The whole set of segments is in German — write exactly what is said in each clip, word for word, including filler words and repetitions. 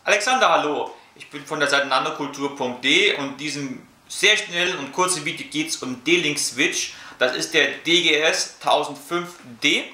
Alexander, hallo! Ich bin von der Seite nanokultur punkt de und in diesem sehr schnellen und kurzen Video geht es um D-Link Switch. Das ist der D G S tausendfünf D.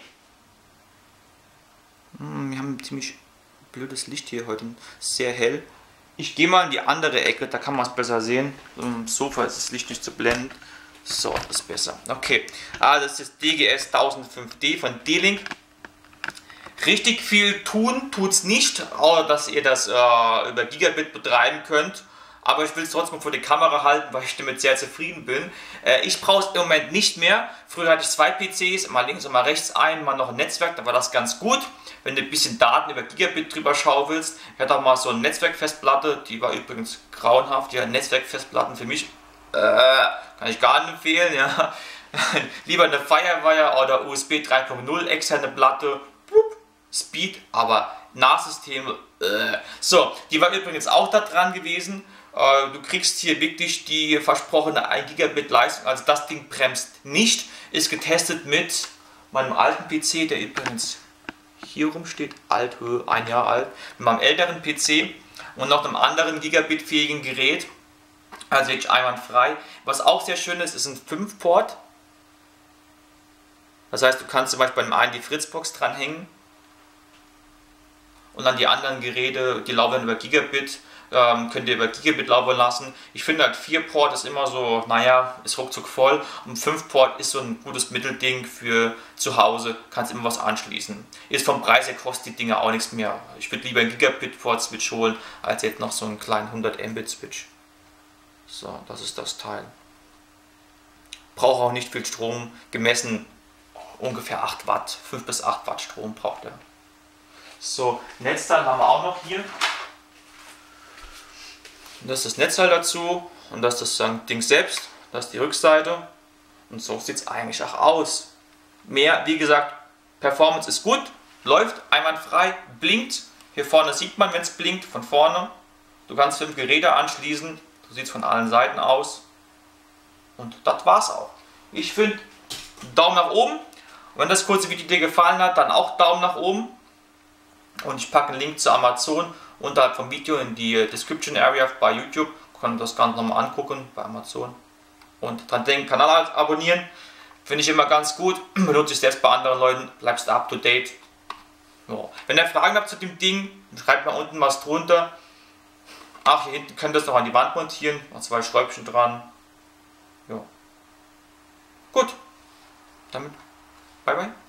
Hm, wir haben ein ziemlich blödes Licht hier heute, sehr hell. Ich gehe mal in die andere Ecke, da kann man es besser sehen. Im Sofa ist das Licht nicht zu blenden. So, das ist besser. Okay, also das ist das D G S tausendfünf D von D-Link. Richtig viel tun tut es nicht, außer dass ihr das äh, über Gigabit betreiben könnt. Aber ich will es trotzdem vor die Kamera halten, weil ich damit sehr zufrieden bin. Äh, ich brauche es im Moment nicht mehr. Früher hatte ich zwei P Cs, mal links und mal rechts ein, mal noch ein Netzwerk, da war das ganz gut. Wenn du ein bisschen Daten über Gigabit drüber schaufelst. Ich hatte auch mal so eine Netzwerkfestplatte, die war übrigens grauenhaft. Ja, Netzwerkfestplatten für mich äh, kann ich gar nicht empfehlen. Ja. Lieber eine Firewire oder U S B drei punkt null externe Platte. Speed, aber Nahsysteme. Äh. So, die war übrigens auch da dran gewesen. Äh, du kriegst hier wirklich die versprochene ein Gigabit Leistung. Also das Ding bremst nicht. Ist getestet mit meinem alten P C, der übrigens hier rumsteht, alt, ein Jahr alt, mit meinem älteren P C und noch einem anderen Gigabit-fähigen Gerät. Also wirklich einwandfrei. Was auch sehr schön ist, ist ein fünf Port. Das heißt, du kannst zum Beispiel bei dem einen die Fritzbox dranhängen. Und dann die anderen Geräte, die laufen über Gigabit, ähm, könnt ihr über Gigabit laufen lassen. Ich finde halt vier Port ist immer so, naja, ist ruckzuck voll. Und fünf Port ist so ein gutes Mittelding für zu Hause, kannst immer was anschließen. Ist vom Preis her kostet die Dinger auch nichts mehr. Ich würde lieber einen Gigabit-Port-Switch holen, als jetzt noch so einen kleinen hundert Mbit Switch. So, das ist das Teil. Braucht auch nicht viel Strom, gemessen ungefähr acht Watt, fünf bis acht Watt Strom braucht er. So, Netzteil haben wir auch noch hier. Und das ist das Netzteil dazu und das ist das Ding selbst, das ist die Rückseite und so sieht es eigentlich auch aus. Mehr, wie gesagt, Performance ist gut, läuft einwandfrei, blinkt. Hier vorne sieht man, wenn es blinkt, von vorne. Du kannst fünf Geräte anschließen, so sieht es von allen Seiten aus. Und das war's auch. Ich finde, Daumen nach oben. Und wenn das kurze Video dir gefallen hat, dann auch Daumen nach oben. Und ich packe einen Link zu Amazon unterhalb vom Video in die Description Area bei YouTube. Könnt das Ganze nochmal angucken bei Amazon. Und dran denken, Kanal abonnieren. Finde ich immer ganz gut. Benutze ich selbst bei anderen Leuten. Bleibst up to date. Ja. Wenn ihr Fragen habt zu dem Ding, schreibt mal unten was drunter. Ach, hier hinten könnt ihr es noch an die Wand montieren. Noch zwei Schräubchen dran. Ja. Gut. Damit bye bye.